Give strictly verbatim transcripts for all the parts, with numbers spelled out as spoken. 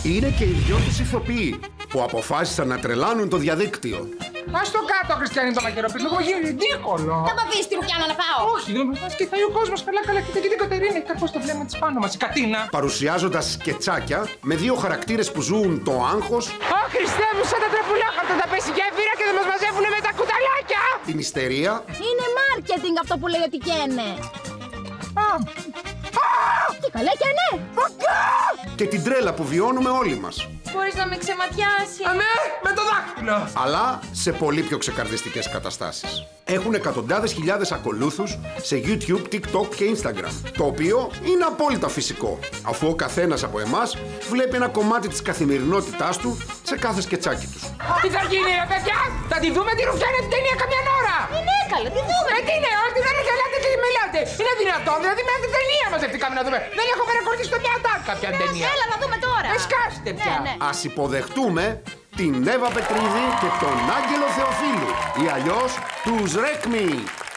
Είναι και οι δυο τους ηθοποιοί που αποφάσισαν να τρελάνουν το διαδίκτυο. Ας το κάτω, Χριστιανή, το μακεροπίδι, μου γίνει ridicolo. Θα μ' αφήσεις τη Ρουφιάνα να πάω. Όχι, δεν με φας, κοιτάει ο κόσμος καλά καλά. Κοίτα και την Κατερίνα, κοίτα πώς το βλέμμα της πάνω μας, η Κατίνα. Παρουσιάζοντας σκετσάκια με δύο χαρακτήρες που ζουν το άγχος. Ω, Χριστέ μου, σαν τα τρεπουλάχαρτα τα πέσει γέφυρα και δεν μας μαζεύουνε με τα κουταλάκια. Την ιστερία. Είναι marketing αυτό που λέει ότι καίνε. Α, Και καλά και ναι. Και την τρέλα που βιώνουμε όλοι μας. Μπορείς να με ξεματιάσει. αμέ, με το δάχτυλο. Αλλά σε πολύ πιο ξεκαρδιστικές καταστάσεις. Έχουν εκατοντάδες χιλιάδες ακολούθους σε YouTube, TikTok και Instagram. Το οποίο είναι απόλυτα φυσικό, αφού ο καθένας από εμάς βλέπει ένα κομμάτι της καθημερινότητάς του σε κάθε σκετσάκι τους. Τι θα γίνει, ρε παιδιά, θα τη δούμε τη Ρουφιάνα την ταινία καμιά ώρα. Ε, ναι, καλά, τι δούμε. Ε, τι είναι, ό,τι δεν γελάτε και μιλάτε. Είναι δυνατόν, δηλαδή με αυτή την ταινία μαζευτήκαμε να δούμε. Δεν έχω παρακολουθήσει στο μια τάκα κάποια ταινία. Έλα να δούμε τώρα. Ε, σκάστε πια. Ναι, ναι. Ας υποδεχτούμε την Εύα Πετρίδη και τον Άγγελο Θεοφίλου, ή αλλιώς τους Ρέκμι.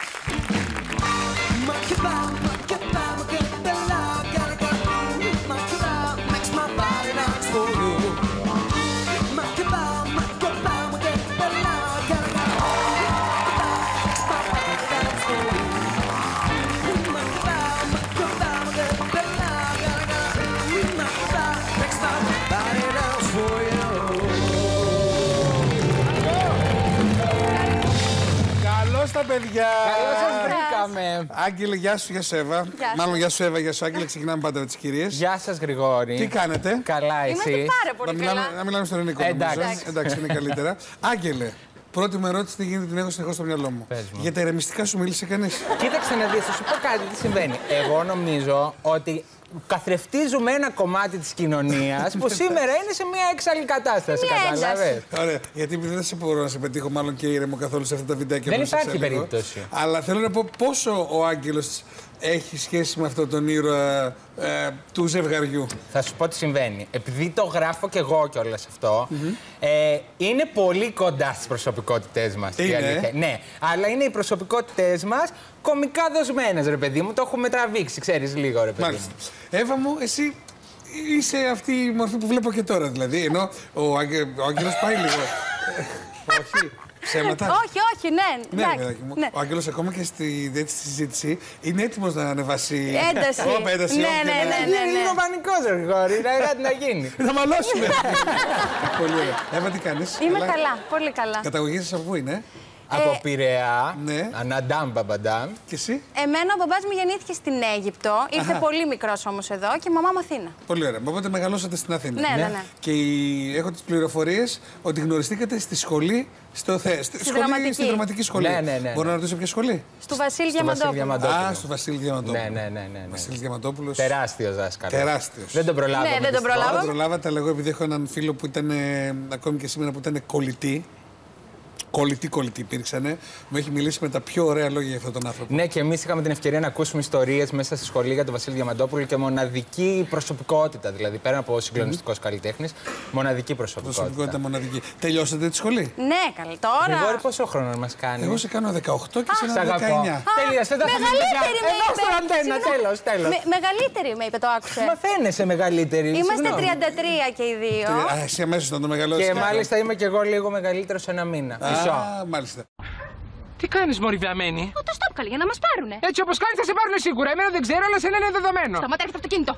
Τα παιδιά! Καλώς σας βρήκαμε. Άγγελε, γεια σου, γεια σου Εύα. Γεια Μάλλον σας. γεια σου Εύα, γεια σου Άγγελε. Ξεκινάμε πάντα με τις κυρίες. Γεια σας Γρηγόρη. Τι κάνετε? Καλά, Είμαστε εσείς? πάρα Να πολύ μιλάμε, καλά. να μιλάμε στον ελληνικό. Εντάξει. νομίζω. Εντάξει, είναι καλύτερα. Άγγελε, πρώτη μου ερώτηση τι γίνεται, την έχω συνεχώς στο μυαλό μου. Πες μου. Για τα ηρεμιστικά σου μίλησε κανείς? Κοίταξε να δεις, θα σου πω κάτι τι συμβαίνει. Εγώ νομίζω ότι καθρεφτίζουμε ένα κομμάτι της κοινωνίας που σήμερα είναι σε μια έξαλλη κατάσταση. Μια Κατάλαβες? Ωραία, γιατί επειδή δεν σε μπορώ να σε πετύχω μάλλον και ήρεμο καθόλου σε αυτά τα βιντεάκια Δεν που σας υπάρχει έλεγα. περίπτωση. Αλλά θέλω να πω πόσο ο Άγγελος έχει σχέση με αυτόν τον ήρωα ε, του ζευγαριού. Θα σου πω τι συμβαίνει. Επειδή το γράφω κι εγώ κιόλας αυτό, mm-hmm. ε, είναι πολύ κοντά στις προσωπικότητές μας. η Είναι. αλήθεια. Ναι, αλλά είναι οι προσωπικότητές μας κωμικά δοσμένες, ρε παιδί μου. Το έχουμε τραβήξει, ξέρεις λίγο, ρε παιδί Μάλιστα. μου. Εύα μου, εσύ είσαι αυτή η μορφή που βλέπω και τώρα, δηλαδή. Ενώ ο, Άγγε, ο Άγγελος πάει λίγο. Όχι. Ψέματα. Όχι, όχι, ναι. Ναι, εντάξει, παιδάκι μου. ναι. Ο Άγγελος ακόμα και στη δεύτερη συζήτηση είναι έτοιμος να ανεβάσει. Ένταση. Όπα, ένταση. Ναι, όποια ναι, να ναι, είναι. ναι. Είναι λίγο πανικός, ρε Γρηγόρη. Να κάτι να γίνει. Θα μαλώσουμε. Πολύ ωραία. Εύα, τι κάνεις? Είμαι καλά, πολύ καλά. Καταγωγή σας από πού είναι? Από Πειραιά, ναι. Αναντάμ Μπαμπαντάμ. Και εσύ? Εμένα ο μπαμπάς μου γεννήθηκε στην Αίγυπτο, ήρθε Αχα. πολύ μικρός όμως εδώ και η μαμά μου Αθήνα. Πολύ ωραία. Οπότε μεγαλώσατε στην Αθήνα. Ναι, ναι, ναι. Και η... έχω τις πληροφορίες ότι γνωριστήκατε στη σχολή. Στο θε... στη, σχολή, δραματική. στη δραματική σχολή. Ναι, ναι, ναι. Μπορώ να ρωτήσω ποια σχολή? Του Βασίλη Στο Βασίλη Διαμαντόπουλου. Διαμαντόπουλο. Α, στο Βασίλη Διαμαντόπουλο. Ναι, ναι, ναι, ναι, ναι. Βασίλης Διαμαντόπουλος. Τεράστιος δάσκαλος. Τεράστιος. Δεν τον προλάβαμε. Ναι, δεν τον δυστυχώς. προλάβαμε. Δεν προλάβατε, αλλά εγώ επειδή έχω έναν φίλο που ήταν ε, ακόμη και σήμερα που ήταν κολλητή. Κολλητή, κολλητή υπήρξανε. Μου έχει μιλήσει με τα πιο ωραία λόγια για αυτόν τον άνθρωπο. Ναι, και εμείς είχαμε την ευκαιρία να ακούσουμε ιστορίες μέσα στη σχολή για τον Βασίλη Διαμαντόπουλο και μοναδική προσωπικότητα. Δηλαδή, πέρα από συγκλονιστικός καλλιτέχνης, μοναδική προσωπικότητα. Προσωπικότητα μοναδική. Τελειώσατε τη σχολή? Ναι, καλά, τώρα. Γρηγόρη, πόσο χρόνο μας κάνει? Εγώ σε κάνω δεκαοκτώ και σε Σ' ένα αγαπώ. δεκαεννιά. Τελείωσε, δεν θα έχουμε Μεγαλύτερη με Εδώ είπε. στον αντένα, Συγγνώμη. τέλος, τέλος. Με- μεγαλύτερη με είπε, το άκουσε. Μα φαίνεσαι μεγαλύτερη. Είμαστε συγγνώμη. τριάντα τρία και οι δύο. Α, εσύ αμέσως να το μεγαλώσεις. Και μάλιστα είμαι κι εγώ λίγο μεγαλύτερος ένα μήνα. Μισό. Α, μάλιστα. Τι κάνεις, μωρή βλαμμένη? Ω, το stop καλή, για να μας πάρουνε. Έτσι όπως κάνεις θα σε πάρουν σίγουρα. Εμένα δεν ξέρω, αλλά σε είναι δεδομένο. Σταμάτα, έρχεται το αυτοκίνητο.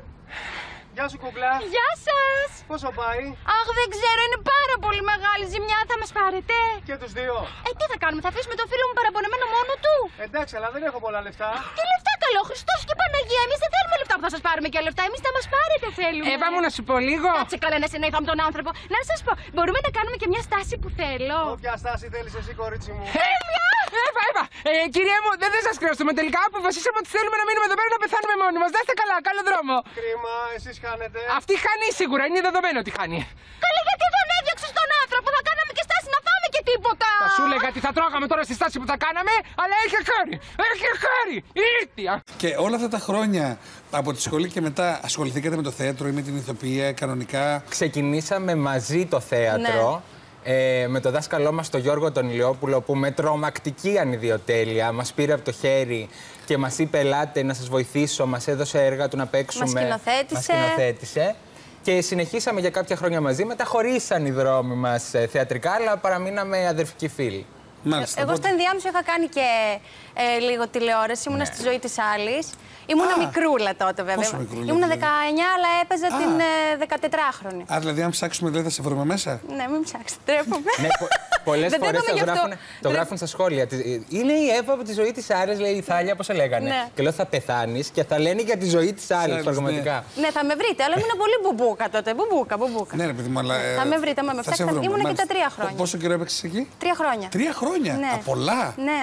Γεια σου, κουμπλά. Γεια σας. Πόσο πάει? Αχ, δεν ξέρω, είναι πάρα πολύ μεγάλη ζημιά. Θα μας πάρετε? Και τους δύο. Ε, τι θα κάνουμε, θα αφήσουμε τον φίλο μου παραπονεμένο μόνο του? Εντάξει, αλλά δεν έχω πολλά λεφτά. Τι λεφτά, καλό, Χριστός και Παναγία. Εμείς δεν θέλουμε λεφτά που θα σας πάρουμε και λεφτά. Εμείς θα μας πάρετε θέλουμε. Εύα μου, να σου πω λίγο. Κάτσε καλά να συνέχαμε τον άνθρωπο. Να σας πω, μπορούμε να κάνουμε και μια στάση που θέλω. Όποια στάση θέλεις εσύ, κορίτσι μου. Τέλεια! Εύα, Εύα! Ε, κυρία μου, δεν, δεν σας χρειάζομαι. Τελικά αποφασίσαμε ότι θέλουμε να μείνουμε εδώ πέρα να πεθάνουμε μόνοι μας. Να είστε καλά, καλό δρόμο. Κρίμα, εσείς χάνετε. Αυτή χάνει σίγουρα, είναι δεδομένο ότι χάνει. Καλή, γιατί δεν έδιωξες τον άνθρωπο, θα κάναμε και στάση να φάμε και τίποτα. Θα σου έλεγα τι θα τρώγαμε τώρα στη στάση που θα κάναμε, αλλά έχει χάρη! Έχει χάρη! Ηλίθεια! Και όλα αυτά τα χρόνια από τη σχολή και μετά ασχοληθήκατε με το θέατρο ή με την ηθοποιία κανονικά? Ξεκινήσαμε μαζί το θέατρο. Ναι. Ε, με το δάσκαλό μας τον Γιώργο τον Ηλιόπουλο που με τρομακτική ανιδιοτέλεια μας πήρε από το χέρι και μας είπε ελάτε να σας βοηθήσω, μας έδωσε έργα του να παίξουμε. Μας σκηνοθέτησε. Μας σκηνοθέτησε. Και συνεχίσαμε για κάποια χρόνια μαζί. Μετά χωρίσαν οι δρόμοι μας θεατρικά, αλλά παραμείναμε αδερφικοί φίλοι. Μάλιστα, Εγώ οπότε... στο ενδιάμεσο είχα κάνει και ε, λίγο τηλεόραση. Ήμουνα Ναι. στη ζωή της άλλης. Ήμουνα Α, μικρούλα τότε, βέβαια. πόσο μικρούλα, Ήμουνα δηλαδή? δεκαεννιά, αλλά έπαιζα Α. την ε, δεκατετράχρονη. Α, δηλαδή, αν ψάξουμε, δηλαδή, θα σε βρούμε μέσα. Ναι, μην ψάξετε, τρέπομαι. Ναι, πο, πολλές Δεν φορές τρέπομαι το γι' αυτό. γράφουν, το γράφουν στα σχόλια. Είναι η Εύα από τη ζωή της Άρης, λέει η Θάλια, πώς σε λέγανε. Ναι. Και λέω θα πεθάνεις και θα λένε για τη ζωή της Άρης, Άρης, πραγματικά. Ναι, θα με βρείτε, αλλά ήμουν πολύ μπουμπούκα τότε. Μπουμπούκα, μπουμπούκα. Ναι, ρε παιδί μου, αλλά. ε, Θα με βρείτε, άμα με θα σε ψάξετε. βρούμε, Ήμουνα και μάλιστα. τα τρία χρόνια. Πόσο καιρό έπαιξες εκεί? Τρία χρόνια. Τρία χρόνια. Ναι. Α, πολλά. Ναι.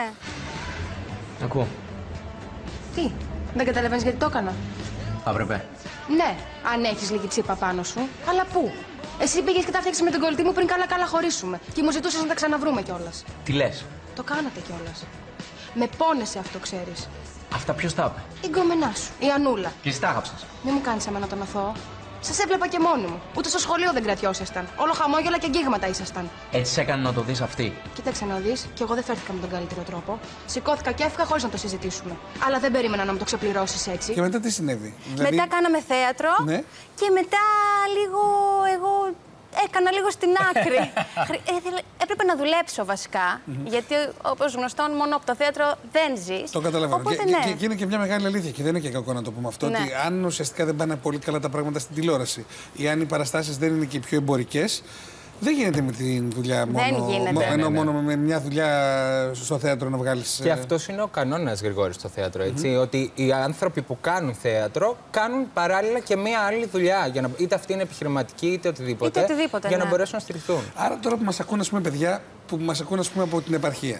Ακούω. Τι, δεν καταλαβαίνεις γιατί το έκανα. Άπρεπε. Ναι, αν έχεις λίγη τσίπα πάνω σου. Αλλά πού? Εσύ πήγες και τα φτιάξες με τον κολλητή μου πριν καλά-καλά χωρίσουμε. Και μου ζητούσες να τα ξαναβρούμε κιόλας. Τι λες? Το κάνατε κιόλας. Με πόνεσαι αυτό, ξέρεις. Αυτά ποιος τα είπε? Η γκόμενά σου, η Ανούλα. Και εσύ τα άγαψες. Μην μου κάνεις εμένα τον αθώο. Σας έβλεπα και μόνη μου. Ούτε στο σχολείο δεν κρατιόσασταν. Όλο χαμόγελα και αγγίγματα ήσασταν. Έτσι σε έκανε να το δεις αυτή. Κοίταξε να δεις, κι εγώ δεν φέρθηκα με τον καλύτερο τρόπο. Σηκώθηκα και έφυγα χωρίς να το συζητήσουμε. Αλλά δεν περίμενα να μου το ξεπληρώσεις έτσι. Και μετά τι συνέβη? Δηλαδή... Μετά κάναμε θέατρο Ναι. και μετά λίγο εγώ έκανα λίγο στην άκρη. Χρ- έθελα- έπρεπε να δουλέψω βασικά, γιατί όπως γνωστόν μόνο από το θέατρο δεν ζεις. Το καταλαβαίνω. Οπότε και, ναι. και, και είναι και μια μεγάλη αλήθεια και δεν είναι και κακό να το πούμε αυτό. Ναι. Ότι αν ουσιαστικά δεν πάνε πολύ καλά τα πράγματα στην τηλεόραση ή αν οι παραστάσεις δεν είναι και οι πιο εμπορικές, δεν γίνεται με τη δουλειά Δεν μόνο. γίνεται. μο- Ναι, ενώ ναι, ναι. μόνο με μια δουλειά στο θέατρο να βγάλεις. Και ε, αυτό είναι ο κανόνα, Γρηγόρη, στο θέατρο. Έτσι, ότι οι άνθρωποι που κάνουν θέατρο κάνουν παράλληλα και μία άλλη δουλειά. Για να, είτε αυτή είναι επιχειρηματική, είτε οτιδήποτε. Είτε οτιδήποτε, για ναι. να μπορέσουν να στηριχθούν. Άρα τώρα που μας ακούνε, ας πούμε, παιδιά που μας ακούνε, ας πούμε, από την επαρχία.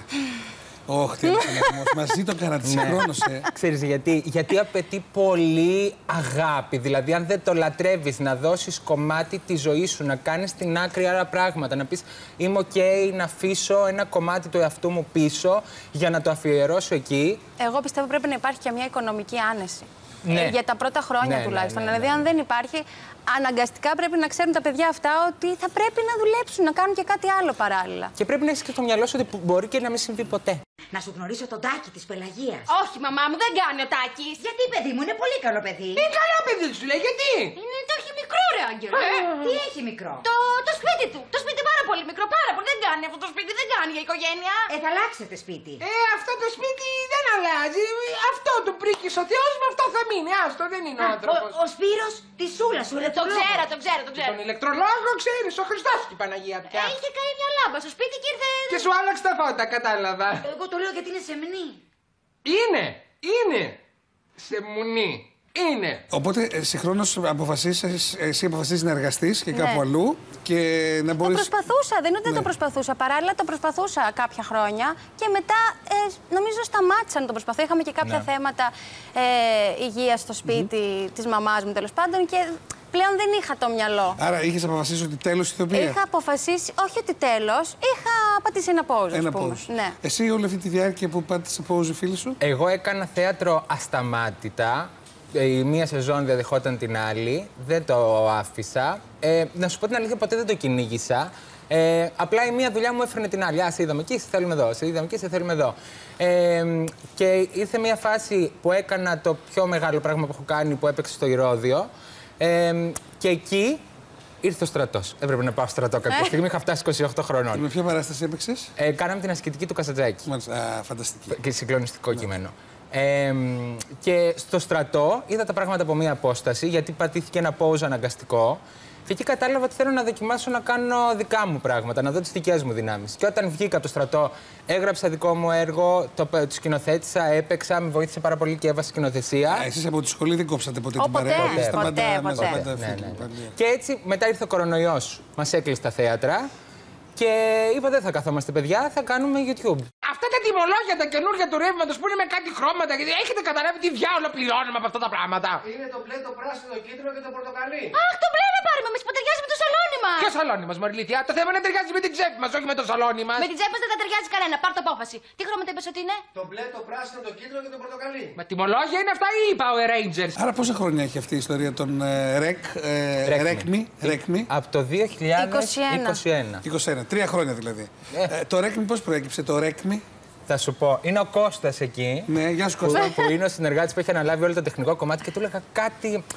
Όχι, τι ανακοινωσμός. Μαζί το έκανα, τη συγχρόνωσε. Ξέρεις γιατί, γιατί απαιτεί πολύ αγάπη. Δηλαδή, αν δεν το λατρεύεις, να δώσεις κομμάτι τη ζωή σου, να κάνεις την άκρη άλλα πράγματα, να πεις είμαι οκ, να αφήσω ένα κομμάτι του εαυτού μου πίσω για να το αφιερώσω εκεί. Εγώ πιστεύω πρέπει να υπάρχει και μια οικονομική άνεση. Ναι. Ε, για τα πρώτα χρόνια Ναι, τουλάχιστον. ναι, ναι, ναι. Δηλαδή, αν δεν υπάρχει, αναγκαστικά πρέπει να ξέρουν τα παιδιά αυτά ότι θα πρέπει να δουλέψουν, να κάνουν και κάτι άλλο παράλληλα. Και πρέπει να έχεις και στο μυαλό σου ότι μπορεί και να μην συμβεί ποτέ. Να σου γνωρίσω τον Τάκη της Πελαγίας. Όχι, μαμά μου, δεν κάνει ο Τάκης. Γιατί, παιδί μου, είναι πολύ καλό παιδί. Είναι καλά παιδί σου λέει, γιατί. Είναι, το έχει μικρό, ρε Άγγελο. Τι έχει μικρό. Το, το σπίτι του. Το σπίτι πάρα πολύ μικρό, πάρα πολύ. Δεν κάνει αυτό το σπίτι, δεν κάνει για οικογένεια. Ε, θα αλλάξετε σπίτι. Ε, αυτό το σπίτι δεν αλλάζει. Αυτό του πρίκησε ο Θεός, με αυτό θα μείνει. Άστο, δεν είναι ο Ο, άνθρωπος. ο Σπύρος τη Σούλα σου, Το ηλεκτρολόγος. ξέρω, το ξέρω, το ξέρω. Τον ηλεκτρολόγο ξέρεις, ο Χριστός και η Παναγία πια. Ε, είχε κάνει μια λάμπα στο σπίτι και ήρθε. Και σου άλλαξε τα φώτα, κατάλαβα. Εγώ το λέω γιατί είναι σεμνή. Είναι, είναι. Σε μουνί. Είναι. Οπότε ε, συγχρόνως αποφασίσεις, εσύ αποφασίζεις να εργαστείς και κάπου Ναι. αλλού και να Το μπορείς. προσπαθούσα, δεν είναι ότι δεν Ναι. το προσπαθούσα. Παράλληλα το προσπαθούσα κάποια χρόνια και μετά ε, νομίζω σταμάτησα να το προσπαθώ. Είχαμε και κάποια Ναι. θέματα ε, υγείας στο σπίτι mm-hmm. της μαμάς μου τέλος πάντων και πλέον δεν είχα το μυαλό. Άρα είχες αποφασίσει ότι τέλος ηθοποιία. Είχα αποφασίσει, όχι ότι τέλος, είχα πατήσει ένα πόζο. Ένα ας πούμε. πόζο. Ναι. Εσύ όλη αυτή τη διάρκεια που πάτησε πόζο, φίλοι σου. Εγώ έκανα θέατρο ασταμάτητα. Η μία σεζόν διαδεχόταν την άλλη. Δεν το άφησα. Ε, να σου πω την αλήθεια, ποτέ δεν το κυνήγησα. Ε, απλά η μία δουλειά μου έφερνε την άλλη. Α, σε είδαμε εκεί, σε θέλουμε εδώ. Σε είδαμε εκεί, σε θέλουμε εδώ. Ε, και ήρθε μια φάση που έκανα το πιο μεγάλο πράγμα που έχω κάνει, που έπαιξε στο Ηρώδειο. Ε, και εκεί ήρθε ο στρατός. Έπρεπε να πάω στο στρατό κάποια στιγμή. Είχα φτάσει είκοσι οκτώ χρονών. Με ποια παράσταση έπαιξες. Ε, κάναμε την ασκητική του Κασατζάκη. Μάλιστα, α, φανταστική. Και συγκλονιστικό κείμενο. Ε, και στο στρατό είδα τα πράγματα από μία απόσταση, γιατί πατήθηκε ένα pose αναγκαστικό. Και εκεί κατάλαβα ότι θέλω να δοκιμάσω να κάνω δικά μου πράγματα, να δω τις δικές μου δυνάμεις. Και όταν βγήκα από το στρατό, έγραψα δικό μου έργο, το, το σκηνοθέτησα, έπαιξα, με βοήθησε πάρα πολύ και έβασα σκηνοθεσία. Α, εσείς από τη σχολή δεν κόψατε ποτέ Ω, την ποτέ, παρέα. ποτέ, Είστε πάντα ποτέ, μαζί, ποτέ. πάντα Ναι, φίλοι, ναι, ναι. πάντα. Και έτσι μετά ήρθε ο κορονοϊός, μας έκλεισε τα θέατρα και είπα δεν θα καθόμαστε παιδιά, θα κάνουμε YouTube. Αυτά τα τιμολόγια, τα καινούργια του ρεύματος που είναι με κάτι χρώματα, γιατί έχετε καταλάβει τι διάολο πληρώνουμε από αυτά τα πράγματα. Είναι το μπλε, το πράσινο, το κίτρινο και το πορτοκαλί. Αχ, το μπλε να πάρουμε, εμείς που ταιριάζει με το σαλόνι μας. Ποιο σαλόνι μας, Μαριλήθεια, το θέμα είναι να ταιριάζει με την τσέπη μας, όχι με το σαλόνι μας. Με την τσέπη μας δεν θα ταιριάζει κανένα, πάρ' το απόφαση. Τι χρώματα είπες ότι είναι? Το μπλε, το πράσινο, το κίτρινο και το πορτοκαλί. Μα τιμολόγια είναι αυτά ή οι Power Rangers. Άρα πόσα χρόνια έχει αυτή η ιστορία των ε, ρεκ, ε, Ρεκμι. ρεκμι, ρεκμι. Από το δύο χιλιάδες είκοσι ένα. είκοσι ένα, τρία χρόνια δηλαδή. Ε. Ε, το ρεκμι πώς προέκυψε, το ρεκμι. Θα σου πω, είναι ο Κώστας εκεί. Ναι, γεια σου Που, Κώστα. που είναι ο συνεργάτης που έχει αναλάβει όλο το τεχνικό κομμάτι και του έλεγα κάτι.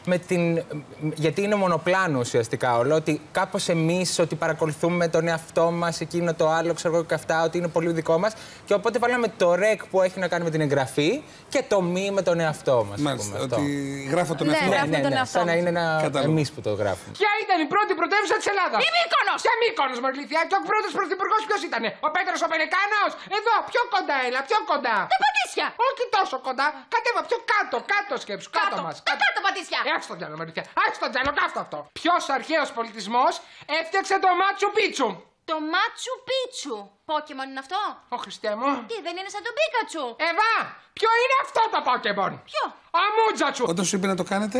με την. Γιατί είναι μονοπλάνο ουσιαστικά όλο. Ότι κάπως εμείς ότι παρακολουθούμε τον εαυτό μας, εκείνο το άλλο, ξέρω εγώ και αυτά, ότι είναι πολύ δικό μας. Και οπότε βάλαμε το ρεκ που έχει να κάνει με την εγγραφή και το μη με τον εαυτό μας. Μάλιστα. Ότι γράφω τον εαυτό Ναι, μου. ναι, ναι, ναι. Σαν να είναι ένα εμείς που το γράφουμε. Ποια ήταν η πρώτη πρωτεύουσα της Ελλάδας? Η Μύκονος! Ποια Μύκονος, Μαρλήθια? Και ο πρώτος πρωθυπουργός ποιος ήτανε? Ο Πέτρος ο Πελεκάνος? Εδώ, πιο κοντά, έλα, πιο κοντά. Τα Πατήσια! Όχι τόσο κοντά. Κατέβα πιο κάτω, κάτω σκέψου. Κάτω, κάτω μας. Τα κάτω, Πατήσια! Έχεις τον τζάλο, Μαρλήθια. Έχεις τον τζάλο, κάτω αυτό. Ποιος αρχαίος πολιτισμός έφτιαξε το Μάτσου Πίτσου? Το Μάτσου Πίτσου. Πόκεμον είναι αυτό? Ω Χριστέ μου. Τι, δεν είναι σαν τον Πίκατσου? Εβά, ποιο είναι αυτό το Πόκεμον? Ποιο? Ο Μούτζατσου. Όταν σου είπε να το κάνετε.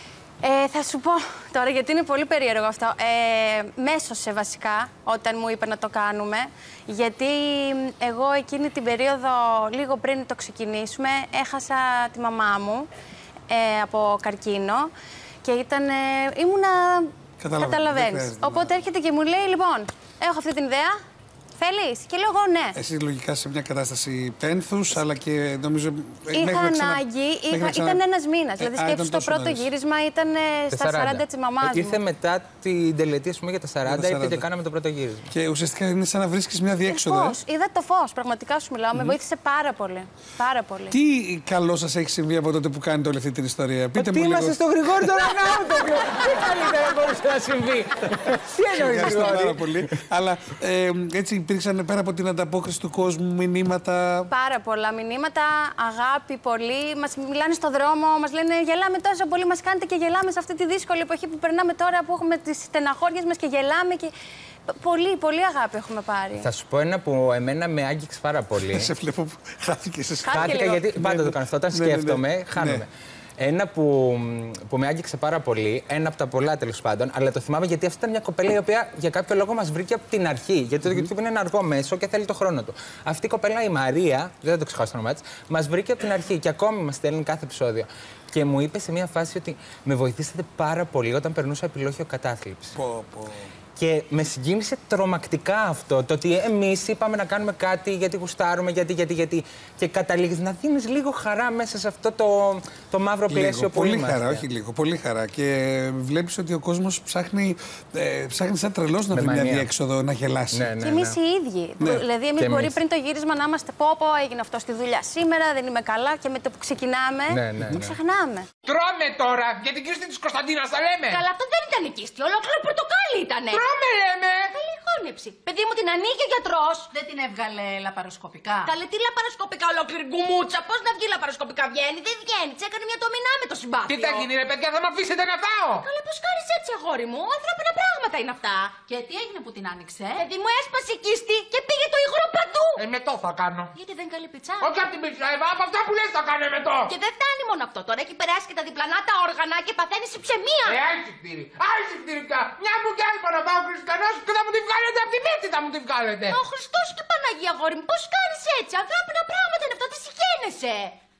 Ε, θα σου πω τώρα, γιατί είναι πολύ περίεργο αυτό. Ε, μέσωσε βασικά όταν μου είπε να το κάνουμε. Γιατί εγώ εκείνη την περίοδο, λίγο πριν το ξεκινήσουμε, έχασα τη μαμά μου ε, από καρκίνο. Και ήταν, ε, ήμουνα... Καταλαβαίνεις. Οπότε έρχεται και μου λέει, λοιπόν, έχω αυτή την ιδέα. Θέλεις? Και λέω εγώ ναι. Εσύ λογικά σε μια κατάσταση πένθους, αλλά και νομίζω. Είχα ανάγκη, είχα, ξανα... ήταν ένας μήνας. Ε, δηλαδή, σκέψου το πρώτο νωρίς. γύρισμα ήταν στα σαράντα της μαμάς μου. Ήρθε μετά την τελετή, ας πούμε, για τα σαράντα, ήρθε και κάναμε το πρώτο γύρισμα. Και ουσιαστικά είναι σαν να βρίσκεις μια διέξοδο. Φως. Είδα το φως, πραγματικά σου μιλάω. Mm-hmm. Με βοήθησε πάρα πολύ. Πάρα πολύ. Τι καλό σας έχει συμβεί από τότε που κάνετε όλη αυτή την ιστορία? Πείτε μου λίγο. Είμαστε στο Γρηγόρη τον Αγνάουτο. Τι καλύτερα μπορούσε να συμβεί? Τι εννοείς? Ευχαριστώ πάρα πολύ. Αλλά έτσι υπήρξαν πέρα από την ανταπόκριση του κόσμου μηνύματα? Πάρα πολλά μηνύματα, αγάπη πολύ. Μας μιλάνε στο δρόμο, μας λένε γελάμε τόσο πολύ, μας κάνετε και γελάμε σε αυτή τη δύσκολη εποχή που περνάμε τώρα, που έχουμε τις στεναχώριες μας και γελάμε. Και... Πολύ, πολύ αγάπη έχουμε πάρει. Θα σου πω ένα που εμένα με άγγιξε πάρα πολύ. Σε βλέπω που χάθηκες. Χάθηκα γιατί πάντα το κάνω αυτό. Όταν σκέφτομαι, χάνομαι. Ένα που, που με άγγιξε πάρα πολύ, ένα από τα πολλά τέλος πάντων, αλλά το θυμάμαι γιατί αυτή ήταν μια κοπέλα η οποία για κάποιο λόγο μας βρήκε από την αρχή. Γιατί το YouTube είναι ένα αργό μέσο και θέλει το χρόνο του. Αυτή η κοπέλα, η Μαρία, δεν θα το ξεχάσω το όνομά της, μας βρήκε από την αρχή και ακόμη μας στέλνει κάθε επεισόδιο. Και μου είπε σε μια φάση ότι με βοηθήσατε πάρα πολύ όταν περνούσα επιλόχιο κατάθλιψη. Πω, πω. Και με συγκίνησε τρομακτικά αυτό. Το ότι εμείς είπαμε να κάνουμε κάτι γιατί γουστάρουμε, γιατί, γιατί, γιατί. Και καταλήγεις να δίνεις λίγο χαρά μέσα σε αυτό το, το μαύρο πλαίσιο λίγο, που πολύ είμαστε. Χαρά, όχι λίγο, πολύ χαρά. Και βλέπεις ότι ο κόσμος ψάχνει, ε, ψάχνει σαν τρελός να βρει μια διέξοδο, να γελάσει. Ναι, ναι, και εμείς οι ίδιοι. Ναι. Δηλαδή, εμείς μπορεί εμείς. πριν το γύρισμα να είμαστε πω, πω, έγινε αυτό στη δουλειά σήμερα, δεν είμαι καλά. Και με το που ξεκινάμε, ναι, ναι, ναι. το ξεχνάμε. Τρώμε τώρα για την κίστη της Κωνσταντίνας, τα λέμε. Καλά, αυτό δεν ήταν η κίστη, ολόκληρο πορτοκάλι ήτανε. Τρώμε, λέμε. Καλή χώνεψη. Παιδί μου, την ανοίγει ο γιατρός. Δεν την έβγαλε λαπαροσκοπικά. Καλέ, τι λαπαροσκοπικά, ολόκληρη γκουμούτσα. Πώς να βγει λαπαροσκοπικά, βγαίνει, δεν βγαίνει. Της έκανε μια τομινά με το συμπάθειο. Τι θα γίνει, ρε παιδιά, θα με αφήσετε να φάω. Καλέ, πώς κάνεις έτσι, αγόρι μου. Ανθρώπινα πράγματα είναι αυτά. Και τι έγινε που την άνοιξε? Παιδί μου, έσπασε η κίστη και πήγε το υγρό παντού. Ε, με το θα κάνω. Γιατί δεν καλή πιτσά. Όχι από την πίτσα, Εύα, από αυτά που λες θα κάνω με το. Και δεν φτάνει μόνο αυτό. Τώρα έχει περάσει και τα διπλανά τα όργανα και παθαίνει συψεμία. Ε, άλυση φτύρι. Άλυση φτύρι πια. Μια που κι άλλο να πάω χριστιανός και θα μου τη βγάλετε από τη μύτη, θα μου τη βγάλετε. Ο Χριστός και Παναγία, αγόρι μου, πώς κάνεις έτσι? Ανθρώπινα πράγματα είναι αυτό, τι συγχαίνεσαι.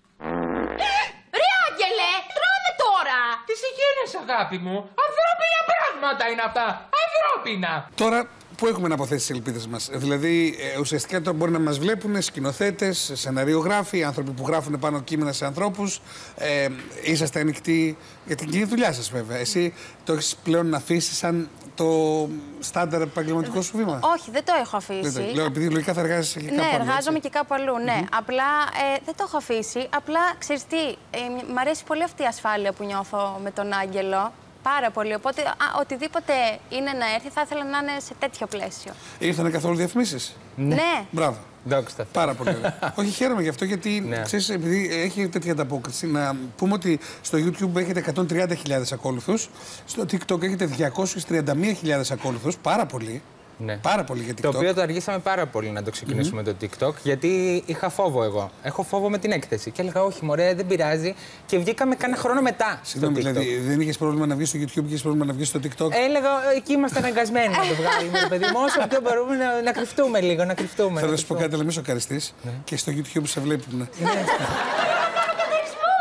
Ρε Άγγελε, τρώμε τώρα. Τι συγχαίνεσαι, αγάπη μου. Ανθρώπινα πράγματα είναι αυτά. Ανθρώπινα. Τώρα που έχουμε να αποθέσει τις ελπίδες μας. Δηλαδή, ε, ουσιαστικά τώρα μπορεί να μας βλέπουν σκηνοθέτες, σεναριογράφοι, άνθρωποι που γράφουν πάνω κείμενα σε ανθρώπους. Ε, είσαστε ανοιχτοί για την κοινή δουλειά σας, βέβαια. Εσύ το έχεις πλέον να αφήσεις σαν το στάνταρ επαγγελματικό σου βήμα? Όχι, δεν το έχω αφήσει. Δεν το, λέω, επειδή λογικά θα εργάζεσαι και κάπου ναι, αλλού. Ναι, εργάζομαι έτσι. και κάπου αλλού, ναι. Mm-hmm. Απλά ε, δεν το έχω αφήσει. Απλά, ξέρεις τι, ε, μ' αρέσει πολύ αυτή η ασφάλεια που νιώθω με τον Άγγελο. Πάρα πολύ. Οπότε, α, οτιδήποτε είναι να έρθει, θα ήθελα να είναι σε τέτοιο πλαίσιο. Ήρθανε καθόλου διαφημίσεις? Ναι. ναι. Μπράβο. Δόξα. Πάρα πολύ ωραία. Όχι, χαίρομαι γι' αυτό γιατί ναι. ξέρεις, επειδή έχει τέτοια ανταπόκριση, να πούμε ότι στο YouTube έχετε εκατόν τριάντα χιλιάδες ακόλουθους, στο TikTok έχετε διακόσιες τριάντα μία χιλιάδες ακόλουθους. Πάρα πολύ. Ναι. Πάρα πολύ για TikTok. Το οποίο το αργήσαμε πάρα πολύ να το ξεκινήσουμε mm-hmm. το TikTok, γιατί είχα φόβο εγώ. Έχω φόβο με την έκθεση. Και έλεγα, όχι, μωρέ, δεν πειράζει. Και βγήκαμε κάνα χρόνο μετά. Συγγνώμη, δηλαδή δεν είχες πρόβλημα να βγεις στο YouTube, είχες πρόβλημα να βγεις στο TikTok? Έλεγα, εκεί είμαστε αναγκασμένοι να το βγάλουμε, παιδί μου. Όσο πιο μπορούμε να, να κρυφτούμε λίγο, να κρυφτούμε. Θέλω να σου πω κάτι, αλλά μη σοκαριστείς. Και στο YouTube σε βλέπουν. Τι να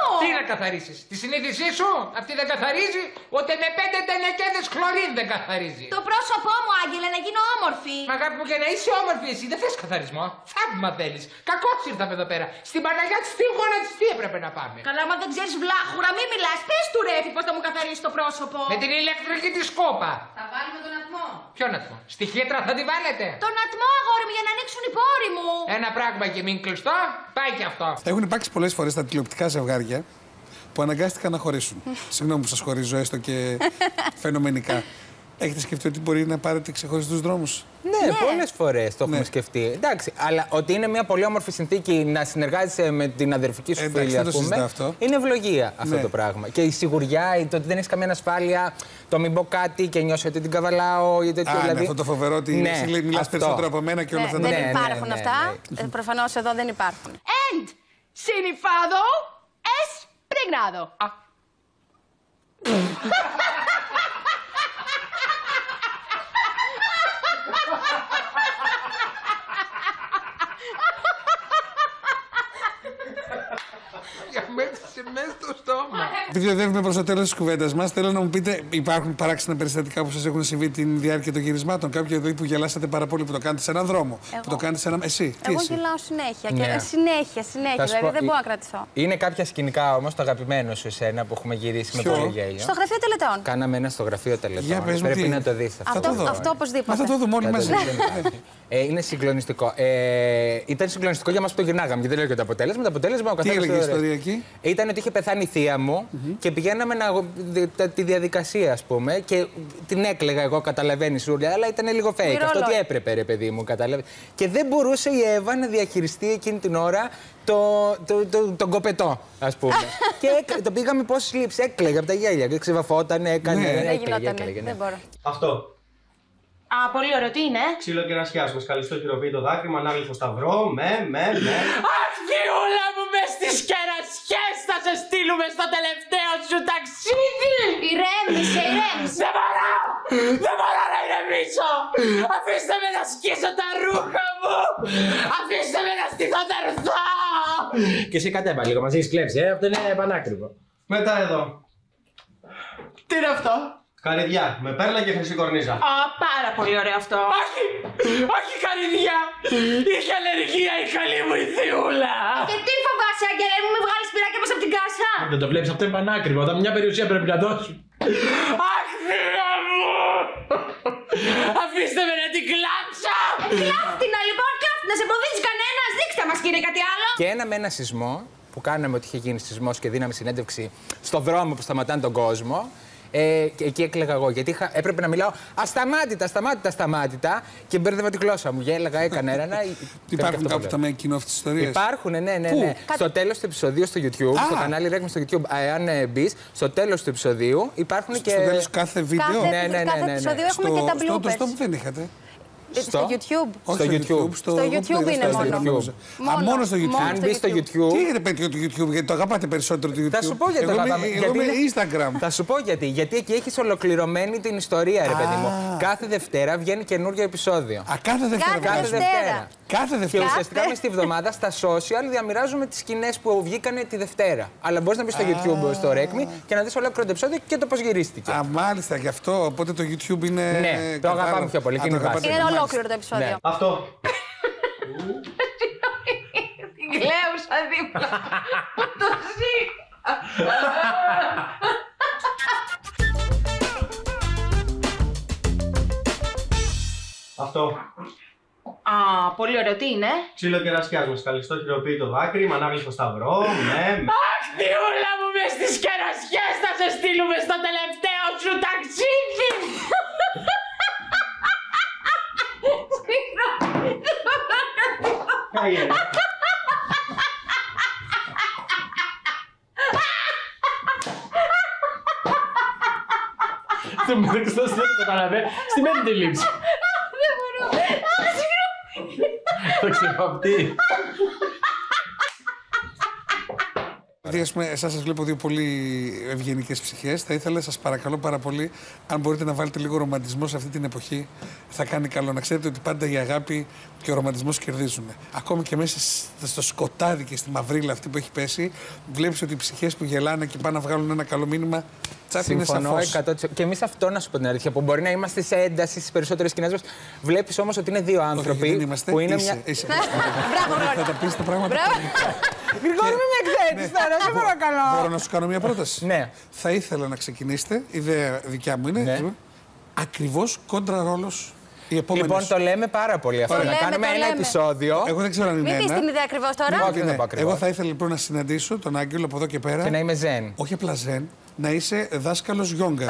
καθαρίσεις. Τη συνείδησή σου, αυτή δεν καθαρίζει, ούτε με πέντε τενεκέδες χλωρίν δεν καθαρίζει. Το πρόσωπό μου, Άγγελε, να γίνω όμορφη. Μα αγάπη μου, και να είσαι όμορφη εσύ, δεν θες καθαρισμό. Θαύμα θέλεις. Κακώς ήρθαμε εδώ πέρα. Στην Παναγιά της τι γονατιστή έπρεπε να πάμε. Καλά, μα δεν ξέρεις βλάχουρα, μη μιλάς. Πες του Ρέφη πως θα μου καθαρίσει το πρόσωπο. Με την ηλεκτρική τη σκόπα. Θα βάλουμε τον ατμό. Ποιον ατμό? Στη χύτρα θα τη βάλετε? Τον ατμό, αγόρι μου, για να ανοίξουν οι πόροι μου. Ένα πράγμα και μην κλειστό, πάει και αυτό. Έχουν υπάρξει πολλές φορές τα τηλεοπτικά ζευγάρια που αναγκάστηκαν να χωρίσουν. Συγγνώμη που σας χωρίζω, έστω και φαινομενικά. Έχετε σκεφτεί ότι μπορεί να πάρετε ξεχωριστούς δρόμους? Ναι, ναι. πολλές φορές το έχουμε ναι. σκεφτεί. Εντάξει, αλλά ότι είναι μια πολύ όμορφη συνθήκη να συνεργάζεσαι με την αδερφική σου Εντάξει, φίλη, ας πούμε, αυτό. Είναι ευλογία αυτό ναι. το πράγμα. Και η σιγουριά, το ότι δεν έχεις καμία ασφάλεια, το μην πω κάτι και νιώσω ότι την καβαλάω ή τέτοιο. Α, δηλαδή... ναι, αυτό το φοβερό ότι ναι, εσύ μιλάς περισσότερο από μένα και όλα ναι, αυτά τα δεν πράγματα. υπάρχουν ναι, ναι, αυτά. ναι, ναι. Προφανώς εδώ δεν υπάρχουν. And sinifado es pregnado. Μέσα στο στόμα. Επειδή οδεύουμε προς το τέλος της κουβέντας μας, θέλω να μου πείτε, υπάρχουν παράξενα περιστατικά που σας έχουν συμβεί την διάρκεια των γυρισμάτων? Κάποια δηλαδή που γελάσατε πάρα πολύ, που το κάνετε σε έναν δρόμο, Εγώ. που το κάνετε σε έναν. Εσύ, τι Εγώ εσύ? γελάω συνέχεια. Ναι. Και συνέχεια, συνέχεια. Δηλαδή πω, δεν μπορώ να κρατηθώ. Είναι κάποια σκηνικά όμως, το αγαπημένο σου εσένα που έχουμε γυρίσει Ποιο? με πολύ γέλιο. Στο γραφείο τελετών. Κάναμε ένα στο γραφείο τελετών. Για πες μου, Πρέπει τι να είναι? το δεις αυτό. Αυτό, το δω. αυτό οπωσδήποτε. Μα θα το δούμε όλοι μαζί. Ε, είναι συγκλονιστικό. Ε, ήταν συγκλονιστικό για μας που το γυρνάγαμε και δεν λέω και το αποτέλεσμα. Το αποτέλεσμα ο Τι καθένας έλεγε η το ιστορία εκεί? Ήταν ότι είχε πεθάνει η θεία μου mm-hmm. και πηγαίναμε να, τη, τη διαδικασία, ας πούμε, και την έκλαιγα εγώ, καταλαβαίνεις, Σούρλια, αλλά ήταν λίγο fake. Μυρόλο. Αυτό τι έπρεπε, ρε παιδί μου, καταλαβαίνεις. Και δεν μπορούσε η Εύα να διαχειριστεί εκείνη την ώρα το, το, το, τον κοπετό, ας πούμε. Και το πήγαμε πόσες λήψεις, έκλαιγε από τα γέλια. Και ξεβαφόταν, έκανε. Ναι. Δεν έκλαιγε, γινότανε. έκλαιγε, ναι. Δεν μπορώ. Αυτό. Α, πολύ ωραίο, τι είναι? Ξύλο κερασιάς με σκαλιστό χειροποίητο δάκρυμα, ανάγλυφο σταυρό, με, με, με. Αχ, Γιούλα μου, μες στις κερασιές θα σε στείλουμε στο τελευταίο σου ταξίδι! Ηρέμησε, ηρέμησε! Δεν μπορώ! Δεν μπορώ να ηρεμήσω! Αφήστε με να σκίσω τα ρούχα μου! Αφήστε με να στηθώ τερθά! Και εσύ κατέβα λίγο, μας έχεις κλέψει, ε? Αυτό είναι πανάκριβο. Μετά εδώ. Τι είναι αυτό? Καρυδιά, με πέρλα και χρυσή κορνίζα. Α, πάρα πολύ ωραίο αυτό. Όχι! Όχι καρυδιά! Είχε αλλεργία η καλή μου η θειούλα! Και τι φοβάσαι, Αγγέλε μου, με βγάλεις πυράκια μέσα από την κάσα! Δεν το βλέπεις, αυτό είναι πανάκριβο. Όταν μια περιουσία πρέπει να δώσει. Αχ, θεία μου! Αφήστε με να την κλάψω! Κλάφτηνα λοιπόν, κλάφτηνα, σε εμποδίζει κανένας! Δείξτε μας, κύριε, κάτι άλλο! Και ένα με ένα σεισμό που κάναμε ότι είχε γίνει σεισμός και δίναμε συνέντευξη στο δρόμο που σταματάνε τον κόσμο. Ε, και εκεί έκλαιγα εγώ. Γιατί είχα, έπρεπε να μιλάω ασταμάτητα, ασταμάτητα, ασταμάτητα και μπέρδευα τη γλώσσα μου. Γέλαγα, έκανα ένα. Υπάρχουν κάπου τα κοινό αυτές τις ιστορίες? Υπάρχουν, ναι, ναι, ναι. Στο τέλος του επεισοδίου στο YouTube, Α. στο κανάλι Ρέγμα στο YouTube, αν μπει, στο τέλος του επεισοδίου υπάρχουν Στο και. Στο τέλος κάθε βίντεο. Κάθε, Ναι, ναι, ναι, κάθε ναι, ναι. επεισόδιο έχουμε και τα Στο bloopers. στο που δεν είχατε. Στο YouTube. Όχι Στο YouTube. Στο, Στο YouTube είναι στο μόνο. YouTube. Μόνο. Α, μόνο στο YouTube. Μόνο Αν στο μπει στο YouTube. YouTube. Τι έχετε πέτυχε το YouTube, γιατί το αγαπάτε περισσότερο το YouTube? Θα σου πω γιατί εγώ το είμαι- αγαπάμε. Εγώ Γιατί είμαι είναι- Instagram. Θα σου πω γιατί. Γιατί εκεί έχει ολοκληρωμένη την ιστορία, ρε παιδί μου. Α. Κάθε Δευτέρα βγαίνει καινούριο επεισόδιο. Α, κάθε Δευτέρα. Κάθε βγάζει. Δευτέρα. Κάθε Και Δευτέρα. ουσιαστικά μες τη βδομάδα στα social διαμοιράζουμε τις σκηνές που βγήκανε τη Δευτέρα. Αλλά μπορείς να μπει στο YouTube, στο Ρέκμι και να δεις ολόκληρο το επεισόδιο και το πώς γυρίστηκε. Α, μάλιστα, γι' αυτό. Οπότε το YouTube είναι. Ναι, το κατάλληλο. αγαπάμε πιο πολύ, Α, είναι το η βάση. αγαπάτε. Είναι Μάλιστα. ολόκληρο το επεισόδιο. Ναι. Αυτό. Την κλαίουσα δίπλα. Που το ζει. Αυτό. Α, πολύ ωραίο, τι είναι? Ξύλο κερασιάς με σκαλιστό χειροποίητο δάκρυμα, ανάγλυφο σταυρό, με, με. Αχ, Θειούλα μου, μες στις κερασιές θα σε στείλουμε στο τελευταίο σου ταξίδι! Έγινε. Στο μεταξύ δεν το καταλαβαίνω. Στη μένει τη λήψη. Δεν μπορώ. Α, συγγνώμη. Το ξεπαπτεί. Δηλαδή, ας πούμε, εσάς σας βλέπω δύο πολύ ευγενικές ψυχές. Θα ήθελα, σας παρακαλώ πάρα πολύ, αν μπορείτε να βάλετε λίγο ρομαντισμό σε αυτή την εποχή, θα κάνει καλό. Να ξέρετε ότι πάντα η αγάπη και ο ρομαντισμός κερδίζουν. Ακόμη και μέσα στο σκοτάδι και στη μαυρίλα αυτή που έχει πέσει, βλέπεις ότι οι ψυχές που γελάνε και πάνε να βγάλουν ένα καλό μήνυμα. Συμφωνώ εκατό τοις εκατό. Και εμείς αυτό να σου πω την αλήθεια, που μπορεί να είμαστε σε ένταση στις περισσότερες σκηνές μας. Βλέπεις όμως ότι είναι δύο άνθρωποι. Όχι, είμαστε, που είναι είσαι, μια. Είσαι, Μπράβο, θα τα πεις τα πράγματα. Γρηγόρη, μην με εξέτεις τώρα, σε παρακαλώ. Μπορώ να σου κάνω μια πρόταση. Ναι. Θα ήθελα να ξεκινήσετε, η ιδέα δικιά μου είναι, ναι. ακριβώς κόντρα ρόλος. Λοιπόν, το λέμε πάρα πολύ αυτό. Να κάνουμε ένα επεισόδιο. Εγώ δεν ξέρω αν είναι. Μην πεις την ιδέα ακριβώς τώρα. Όχι, δεν το Εγώ θα ήθελα λοιπόν να συναντήσω τον Άγγελο από εδώ και πέρα. Και να είμαι ζεν. Όχι απλά ζεν, να είσαι δάσκαλος γιόγκα.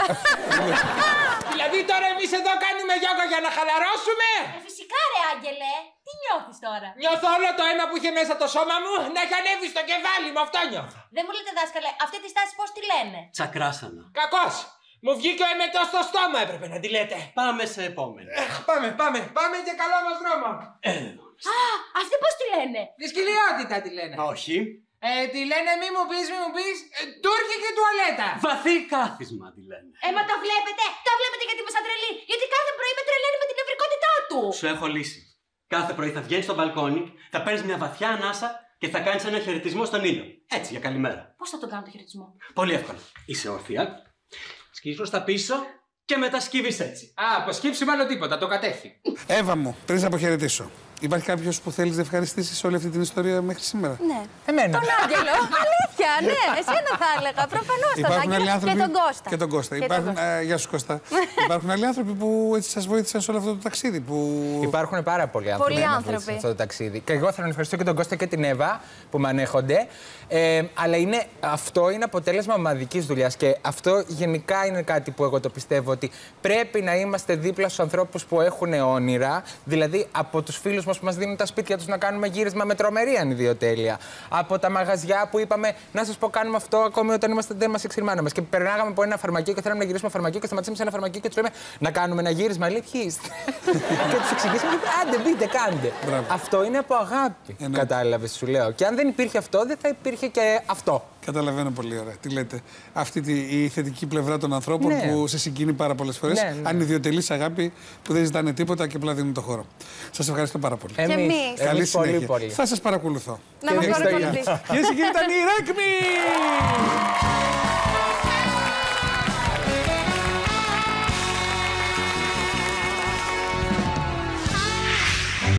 Δηλαδή τώρα εμείς εδώ κάνουμε γιόγκα για να χαλαρώσουμε. Ε, φυσικά ρε Άγγελε. Τι νιώθεις τώρα? Νιώθω όλο το αίμα που είχε μέσα το σώμα μου να έχει ανέβει στο κεφάλι μου. Αυτό νιώθω. Δεν μου λέτε δάσκαλε, αυτή τη στάση πώς τη λένε? Τσακράσανα. Κακός. Μου βγήκε ο εμετός στο στόμα, έπρεπε να τη λέτε. Πάμε σε επόμενη. Ε, πάμε, πάμε, πάμε και καλό μας δρόμο. Ε, Α, αυτή πώς τη λένε? Δυσκολιότητα τη λένε. όχι. Ε, τη λένε μη μου πεις, μη μου πεις, ε, τουρκική τουαλέτα. Βαθύ κάθισμα τη λένε. Ε, μα το βλέπετε, το βλέπετε γιατί είμαι σαν τρελή. Γιατί κάθε πρωί με τρελαίνει με την νευρικότητά του. Σου έχω λύσει. Κάθε πρωί θα βγαίνεις στο μπαλκόνι, θα παίρνεις μια βαθιά ανάσα και θα κάνεις ένα χαιρετισμό στον ήλιο. Έτσι, για καλημέρα. Πώς θα τον κάνω το χαιρετισμό? Πολύ εύκολα. Είσαι όρθια, σκύβεις προς τα πίσω και μετά σκύβεις έτσι. Α, από σκύψουμε άλλο τίποτα, το κατέχει. Εύα μου, πριν σε αποχαιρετήσω. Υπάρχει κάποιος που θέλεις να ευχαριστήσεις όλη αυτή την ιστορία μέχρι σήμερα? Ναι. Εμένα. Τον Άγγελο. Αλήθεια, ναι. Εσένα θα έλεγα. Προφανώς τον Άγγελο και τον Κώστα. Και τον Κώστα. Και Υπάρχουν, τον Κώστα. α, γεια σου Κώστα. Υπάρχουν άλλοι άνθρωποι που έτσι σας βοήθησαν σε όλο αυτό το ταξίδι. Που... Υπάρχουν πάρα πολλοί άνθρωποι Πολλοί που μας άνθρωποι. βοήθησαν σε αυτό το ταξίδι. Και εγώ θέλω να ευχαριστήσω και τον Κώστα και την Εύα που με ανέχονται. Ε, αλλά είναι, αυτό είναι αποτέλεσμα ομαδικής δουλειάς. Και αυτό γενικά είναι κάτι που εγώ το πιστεύω, ότι πρέπει να είμαστε δίπλα στους ανθρώπους που έχουν όνειρα. Δηλαδή από τους φίλους μας που μας δίνουν τα σπίτια τους να κάνουμε γύρισμα με τρομερή ανιδιοτέλεια. Από τα μαγαζιά που είπαμε να σας πω, κάνουμε αυτό ακόμη όταν είμαστε, δεν μας έξερε η μάνα μας. Και περνάγαμε από ένα φαρμακείο και θέλαμε να γυρίσουμε φαρμακείο και σταματήσαμε σε ένα φαρμακείο και τους λέμε να κάνουμε ένα γύρισμα. Λέει ποιοι είστε. Και τους εξηγήσαμε, άντε μπείτε, κάντε. Μπράβο. Αυτό είναι από αγάπη. Ε, ναι. Κατάλαβες, σου λέω. Και αν δεν υπήρχε αυτό, δεν θα υπήρχε και αυτό. Καταλαβαίνω πολύ ωραία. Τι λέτε. Αυτή τη, η θετική πλευρά των ανθρώπων Ναι. που σε συγκινεί πάρα πολλές φορές. Ναι, ναι. Ανιδιοτελής αγάπη που δεν ζητάνε τίποτα και απλά δίνουν το χώρο. Σας ευχαριστώ πάρα πολύ. Εμείς, εμείς. Καλή εμείς πολύ, συνέχεια. πολύ. Θα σας παρακολουθώ. Να μας εμείς το ίδιο. παρακολουθείς. Κυρίες και κύριοι, ήταν η Ρέκμη!